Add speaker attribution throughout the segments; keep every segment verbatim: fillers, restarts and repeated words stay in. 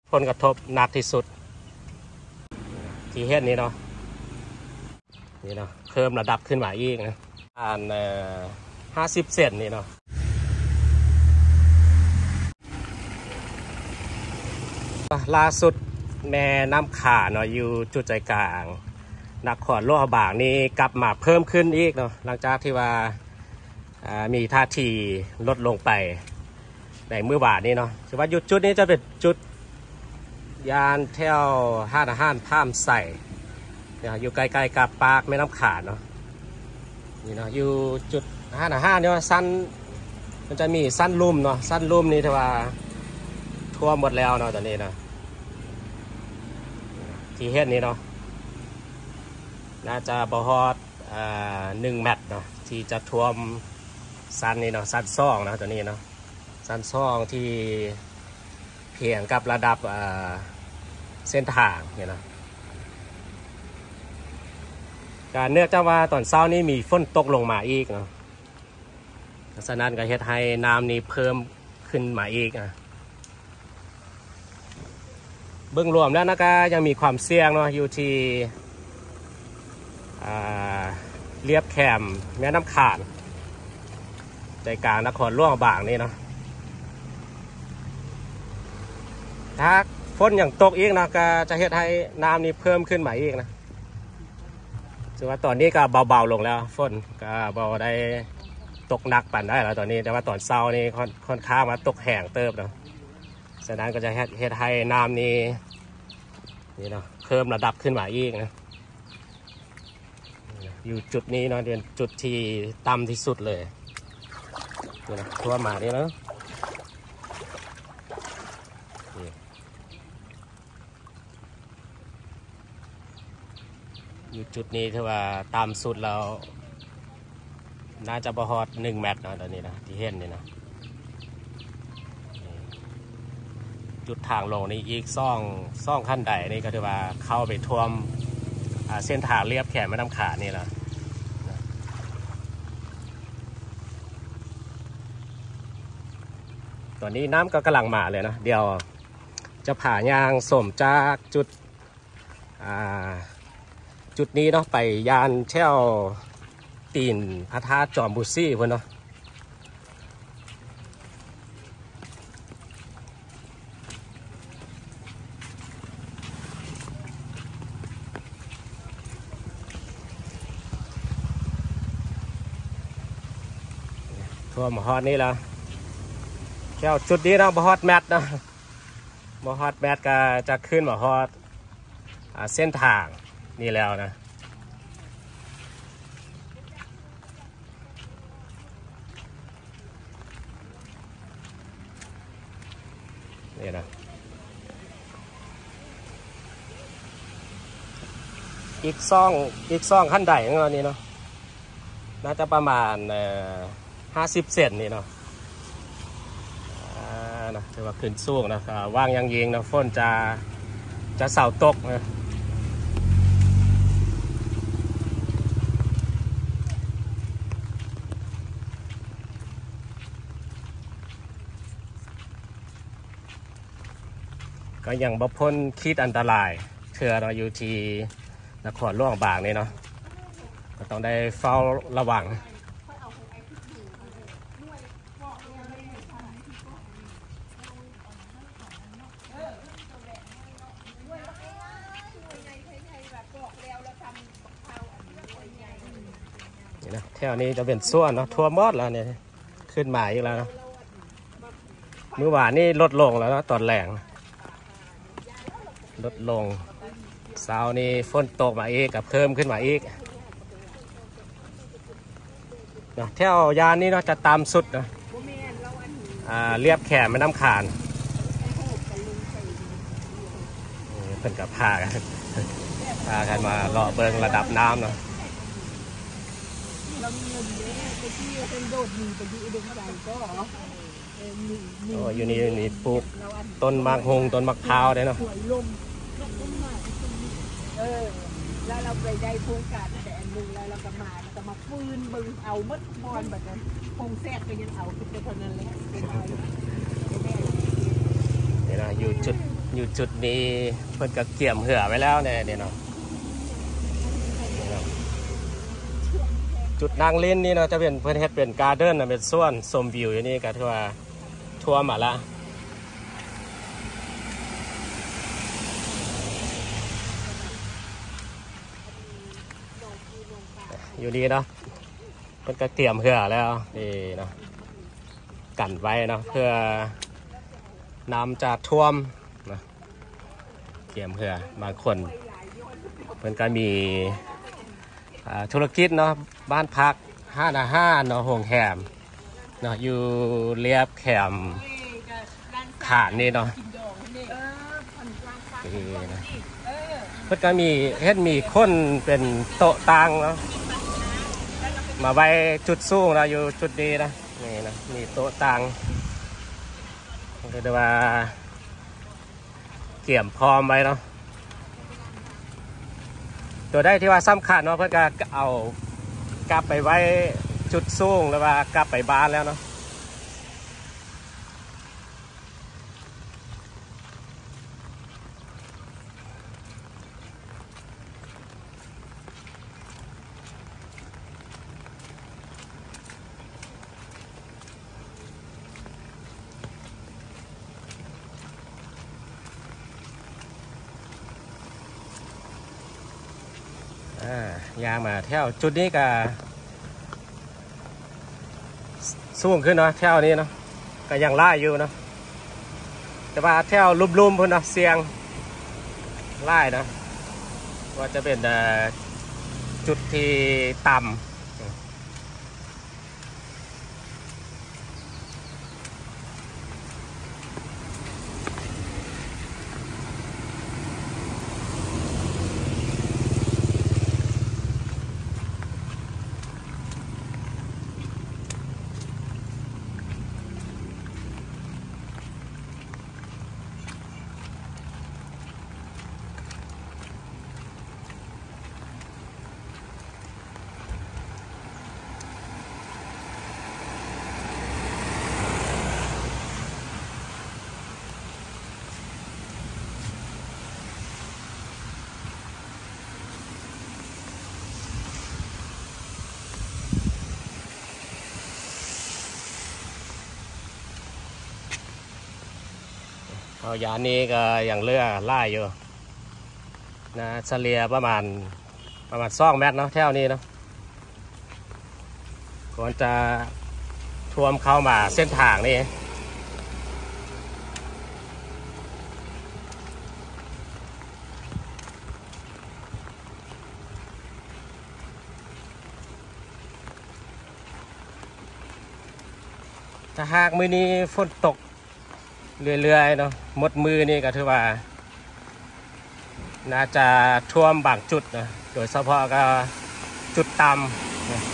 Speaker 1: ผลกระทบหนักที่สุดที่เห็นนี้เนาะนี่เนาะเพิ่มระดับขึ้นมาอีกนะอ่านห้าสิบเซนนี่เนาะล่าสุดแม่น้ำขาเนาะอยู่จุดใจกลางนครหลวงบางนี่กลับมาเพิ่มขึ้นอีกเนาะหลังจากที่ว่ามีท่าทีลดลงไปในเมื่อวานนี้เนาะถือว่าจุดนี้จะเป็นจุดยานเที่ยวห้านอาหารพามใส่เนี่ยอยู่ใกล้ๆกับปากแม่น้ำขาเนาะนี่เนาะอยู่จุดห้านอาหารเนี่ยสั้นมันจะมีสั้นลุ่มเนาะสั้นลุ่มนี่ถือว่าท่วมหมดแล้วเนาะตอนนี้เนาะที่เห็นนี้เนาะน่าจะบฮอดหนึ่งเมตรเนาะที่จะท่วมสั้นนี่เนาะสั้นซ่องนะตัวนี้เนาะสั้นซ่องที่เพียงกับระดับเส้นทางเนี่ยนะการเนื่องจากว่าตอนเช้านี้มีฝนตกลงมาอีกเนาะฉะนั้นก็เฮ็ดให้น้ำนี้เพิ่มขึ้นมาอีกนะเบื้องรวมแล้วนะก็ยังมีความเสี่ยงเนาะอยู่ที่เรียบแคมแม่น้ำขาดใจกลางนครหลวงบางนี่เนาะถ้าฝนอย่างตกอีกนะก็จะเฮ็ดให้น้ำนี้เพิ่มขึ้นมาอีกนะถือว่าตอนนี้ก็เบาๆลงแล้วฝนก็เบาได้ตกหนักปั่นได้แล้วตอนนี้แต่ว่าตอนเช้านี่ค่อนข้างมาตกแห้งเติบเนาะฉะนั้นก็จะเฮ็ดให้น้ำนี้นี่เนาะเพิ่มระดับขึ้นมาอีกนะอยู่จุดนี้เนาะเป็นจุดที่ต่ำที่สุดเลยนี่นะทั่วมานี่เนาะอยู่จุดนี้ถือว่าต่ำสุดแล้วน่าจะบฮอดหนึ่งเมตรนะตอนนี้นะที่เห็นนี่นะจุดทางลงนี่อีกซ่องซ่องขั้นใดนี่ก็ถือว่าเข้าไปท่วมเส้นทางเรียบแขนแม่น้ำขานี่แหละตอนนี้น้ำก็กำลังมาเลยนะเดี๋ยวจะผ่ายางสมจากจุดจุดนี้เนาะไปยานเช่าตีนพระธาตุจอมบุซี่เพื่อนเนาะทั่วมหอดนี่แล้วแค่จุดนี้นะมหอดแมทนะมหอดแมทก็จะขึ้นมหอดเส้นทางนี่แล้วนะนี่นะอีกซ่องอีกซ่องขั้นใดของเรานี่เนาะน่าจะประมาณห้าสิบเซนนี่เนาะนะถือว่าขึ้นสูงนะว่างยังยิงนะฝนจะจะเสาตกนะก็ยังบ่พ้นขีดอันตรายเถื่อเราอยู่ที่นครหลวงบางนี่เนาะก็ต้องได้เฝ้าระวังนี่นะแถวนี้จะเป็นส่วนเนาะทั่วมอดแล้วเนี่ยขึ้นมาอีกแล้วนะเมื่อวานนี่ลดลงแล้วนะตอนแรงลดลงเช้านี้ฝนตกมาอีกกับเพิ่มขึ้นมาอีกนะแถวยานนี้เนาะจะตามสุดนะเรียบแขมแม่น้ำขานเพิ่นกับพากันพากันมาเลาะเบิงระดับน้ำเนาะโอ้อยู่นี่นี่ปลูกต้นมะฮงต้นมะพร้าวได้เนาะ
Speaker 2: เออแล้วเราไปได้โครงการแต่อันนึงแล้วเราก็มาแล้วก็มาฟื้นบึงเอามัดบอลแบบนั้นคงแทรกก็ยังเอาคือเท่านั้นแหละนี่นะ
Speaker 1: อยู่จุดอยู่จุดนี้เพิ่นก็เกี่ยมเหือไว้แล้วเนี่ยเนาะจุดนางเล่นนี่เนาะจะเป็นเพิ่นเฮ็ดเป็นการ์เด้นนะเป็นส่วนชมวิวอยู่นี่ก็ถือว่าทั่วมาละอยู่ดีเนาะเพิ่นก็เตรียมเหือแล้วนี่เนาะกันไว้เนาะเพื่อน้ำจะท่วมนะเตรียมเหือบางคนเพิ่นก็มีธุรกิจเนาะบ้านพักห้านอาหารเนาะโรงแรมเนาะอยู่เรียบแคมขานนี่เนาะนี่นะเพิ่นก็มีเฮ็ดมีคนเป็นโต๊ะตังเนาะมาไว้จุดสูงเราอยู่จุดนี้นะนี่นะมีโต๊ะตังก็จะว่าเกี่ยมพร้อมไว้เนาะตัวได้ที่ว่าสำคัญเนาะเพื่อจะเอากลับไปไว้จุดสูงแล้วว่ากลับไปบ้านแล้วเนาะยางมาแถวจุดนี้ก็สูงขึ้นเนาะแถวนี้เนาะก็ยังไล่อยู่เนาะแต่ว่าแถวลุ่มๆพุ่นเนาะเสียงไล่เนาะว่าจะเป็นจุดที่ต่ำเอายานี้ก็อย่างเลือไล่อยู่นะเฉลี่ยประมาณประมาณสองเมตรเนาะแถวนี้เนาะก่อนจะท่วมเข้ามาเส้นทางนี่ถ้าหากมื้อนี้ฝนตกเรื่อยๆเนาะหมดมือนี่ก็ถือว่าน่าจะท่วมบางจุดนะโดยเฉพาะก็จุดต่ำนะ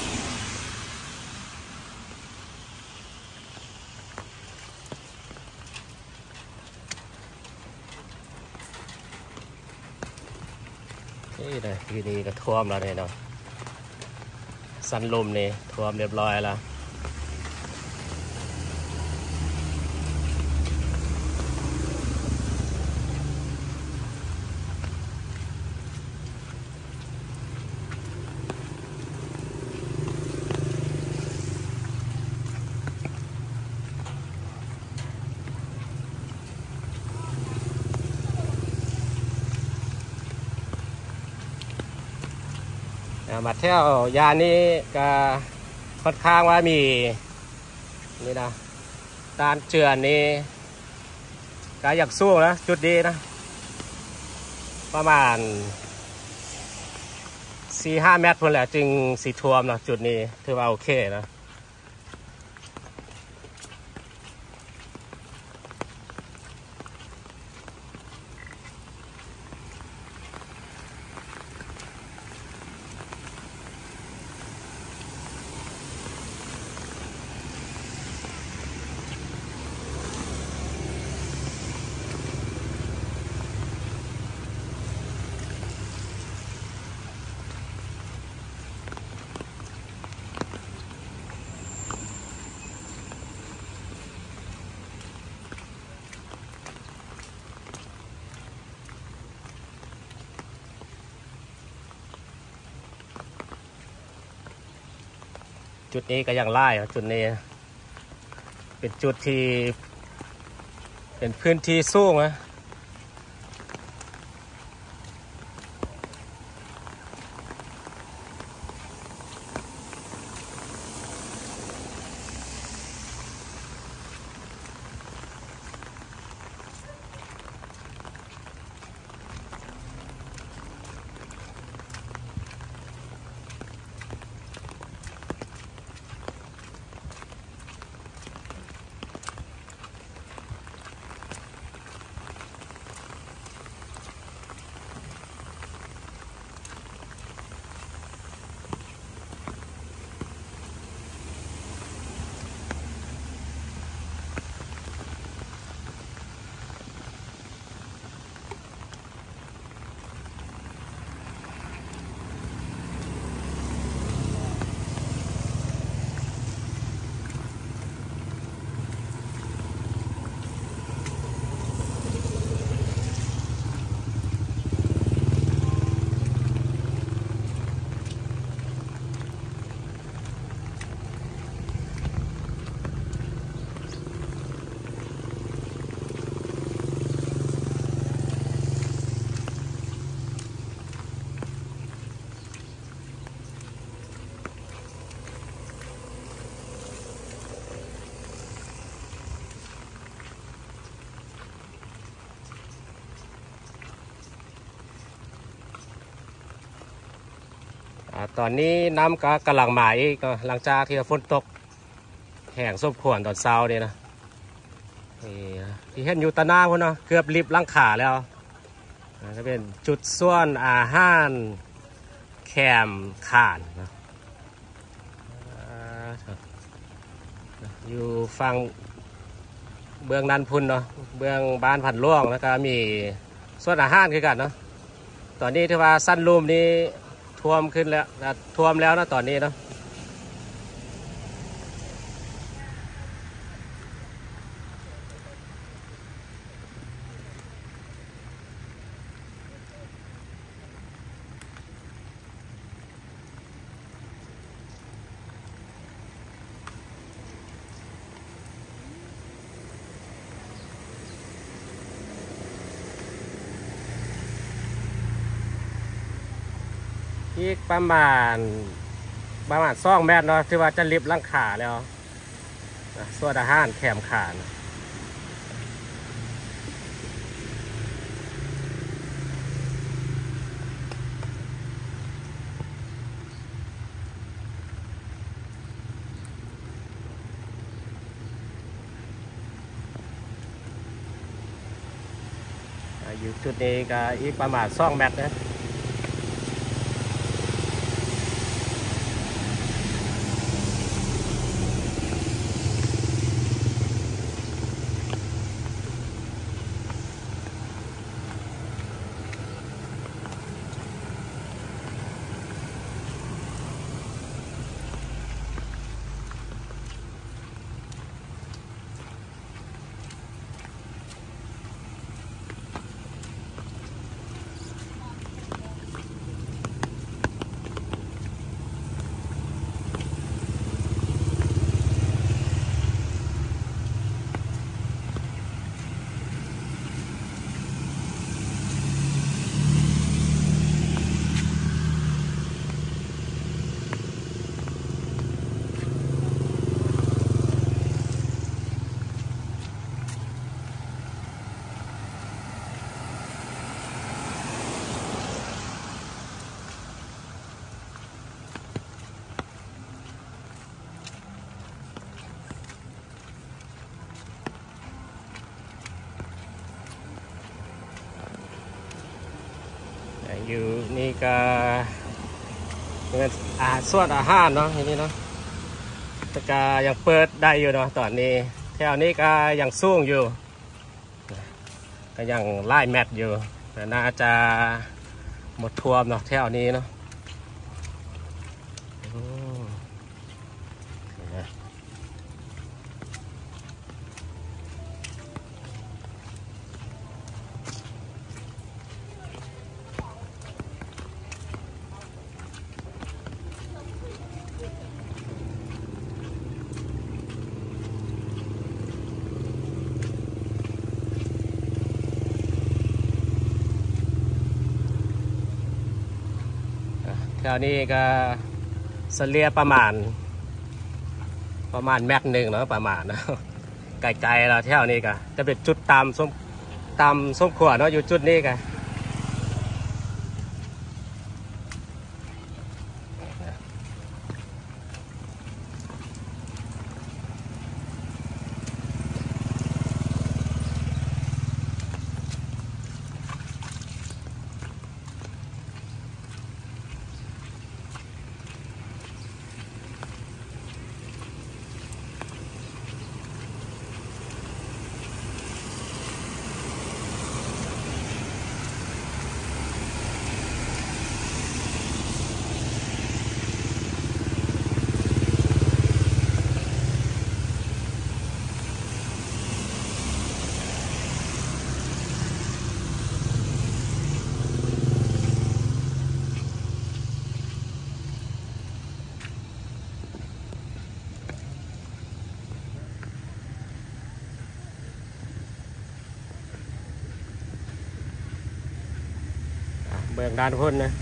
Speaker 1: นี่เลยทีนี้ก็ท่วมแล้วเนี่ยเนาะสันลมนี่ท่วมเรียบร้อยแล้วมาเที่ยวยานี้ก็ค่อนข้างว่ามีนี่นะด้านเจือนนี่ก็อยากสู้นะจุดดีนะประมาณสี่ห้าเมตรพอแหละจึงสีท่วมนะจุดนี้ถือว่าโอเคนะ คจุดนี้ก็ยังไล่จุดนี้เป็นจุดที่เป็นพื้นที่สูงนะตอนนี้น้ำก็กำลังมาอีกหลังจากที่ฝนตกแห้งส้มขวนตอนเช้าเนี่ยนะที่เห็นอยู่ตะหน้าพุ่นเนาะเกือบริบหลังขาแล้วจะเป็นจุดส่วนอาหารแคมข่านนะอยู่ฝั่งเบื้องนั้นพุ่นเนาะเบื้องบ้านผันล่วงแล้วก็มีส่วนอาหารคือกันเนาะตอนนี้ที่ว่าสั้นลุ่มนี้ท่วมขึ้นแล้วท่วมแล้วนะตอนนี้เนาะอีกประมาณประมาณสองเมตรเนาะที่ว่าจะลิบลังขาแล้วส่วนอาหารแคมขานะอยู่จุดนี้ก็อีกประมาณสองเมตรนะอยู่นี่ก็เป็นอาส่วนอาหารเนาะอย่างนี้เนาะแต่ก็ยังเปิดได้อยู่เนาะตอนนี้แถวนี้ก็ยังสูงอยู่ก็ยังไล่แมทอยู่แต่น่าจะหมดท่วมเนาะแถวนี้เนาะถวนี้ก็เสลียประมาณประมาณแม็กหนึ่งเนาะประมาณนะไกลๆเราแถวนี้ก็จะเป็นจุดตามส้มตามส้มขวดเนาะอยู่จุดนี้กันเบื้องด้านพ้นนะ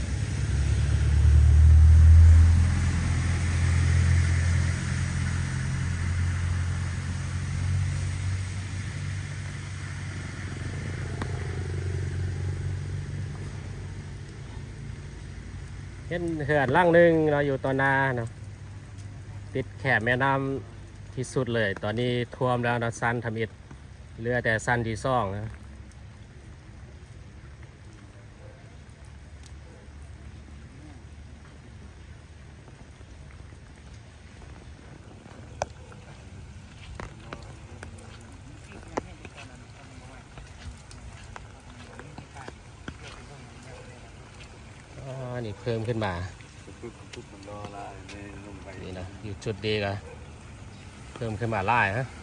Speaker 1: เห็นเขื่อนล่างหนึ่งเราอยู่ตอนนาเนาะติดแคบแม่น้ำที่สุดเลยตอนนี้ท่วมแล้วนะซันทำอิฐเหลือแต่ซันที่ซ่องนะนี่เพิ่มขึ้นมานี่นะอยู่จุดดีกันเพิ่มขึ้นมาไล่ฮะ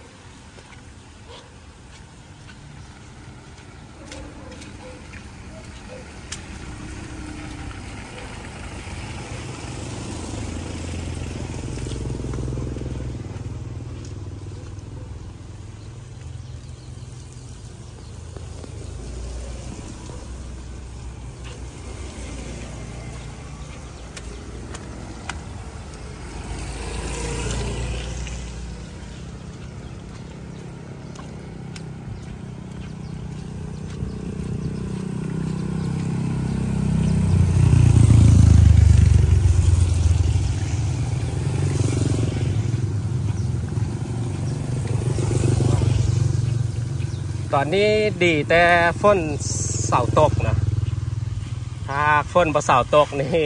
Speaker 1: ตอนนี้ดีแต่ฝนเสาตกนะถ้าฝนบ่เสาตกนี่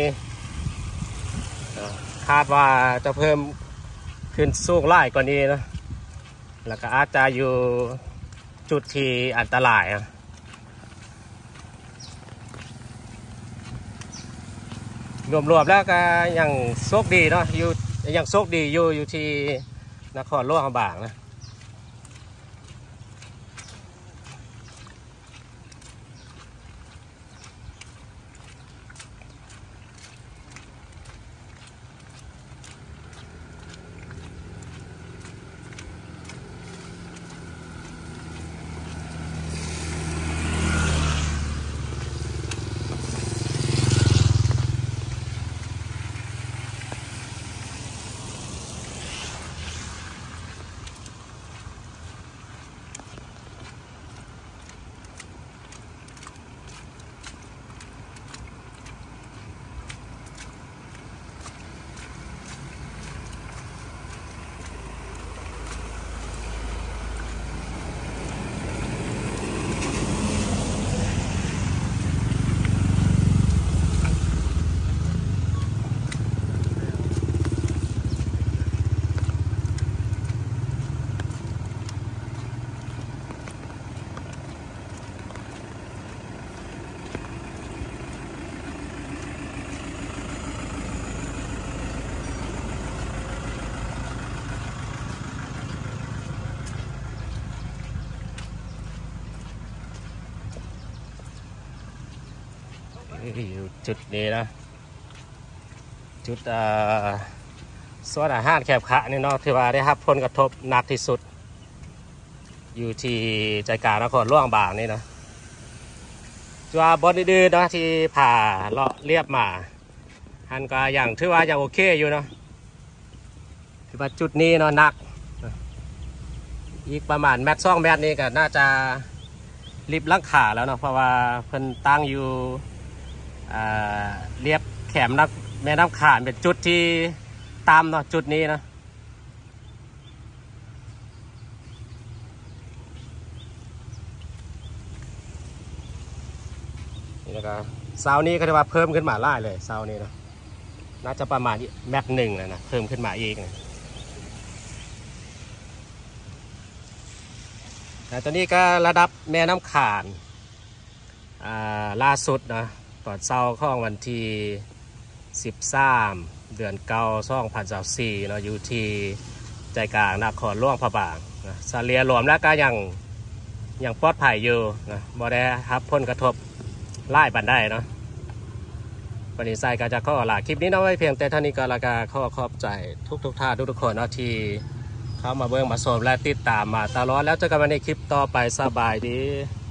Speaker 1: คาดว่าจะเพิ่มขึ้นสูงไล่กว่านี้นะแล้วก็อาจจะอยู่จุดที่อันตรายนะรวมๆแล้วก็ยังโชคดีเนาะอยู่ยังโชคดีอยู่อยู่ที่นครหลวงบางนะอยู่จุดนี้นะจุดสวนอาหารแคบขะนี่เนาะที่ว่าได้รับผลกระทบหนักที่สุดอยู่ที่ใจกลางนครหลวงบางนี่นะ ตัวบอลดื้อๆนะที่ผ่าเลาะเรียบมาอันก็อย่างถือว่ายังโอเคอยู่เนาะถือว่าจุดนี้เนาะหนักอีกประมาณแมตรสองแมตรนี้ก็น่าจะรีบลังขาแล้วเนาะเพราะว่าเพิ่นตั้งอยู่เรียบแขมนักแม่น้ำขาเป็นจุดที่ตามเนาะจุดนี้นะนี่นะครับเสานี้ก็จะว่าเพิ่มขึ้นมาไล่เลยเสานี้เนาะน่าจะประมาณแมตรหนึ่งนะนะเพิ่มขึ้นมาอีกนะแต่ตอนนี้ก็ระดับแม่น้ำขานล่าสุดนะตอนเช้าของวันที่สิบสามเดือนเก้าสองพันสามสี่เนาะอยู่ที่ใจกลางนครหลวงพระบางนะสเลียรวมแล้วก็ยังยังปลอดภัยอยู่นะบ่ได้รับผลกระทบไล่บันได้เนาะปณิสัยก็จะข้อหลักคลิปนี้เนาะไว้เพียงแต่เท่านี้ก็ละกาข้อขอบใจทุกทุกท่านทุกทุกคนเนาะที่เข้ามาเบิ่งมาชมและติดตามมาตลอดแล้วเจอกันในคลิปต่อไปสบายดี